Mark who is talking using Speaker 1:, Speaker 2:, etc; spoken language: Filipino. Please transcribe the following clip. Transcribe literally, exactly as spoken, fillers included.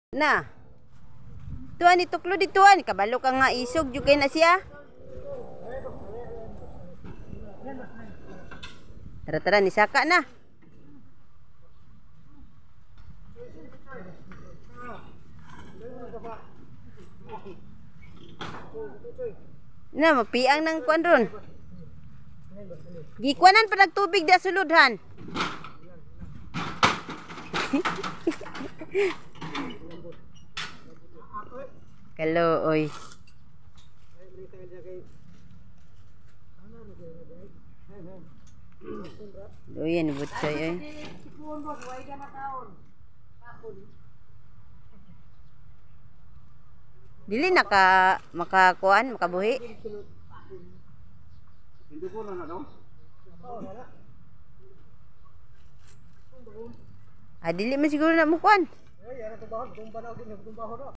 Speaker 1: Na. Tuan ni tuklo di tuan, kabalo ka nga isog jugay na siya. Tara-tara ni saka na. Na mapiang nang kuan ron. Gikuanan pa nagtubig da suludhan. Kalau oy. Doyan butsoy oy. Dili naka makakuan, makabuhi. Ah, dili man siguro na mo kuan.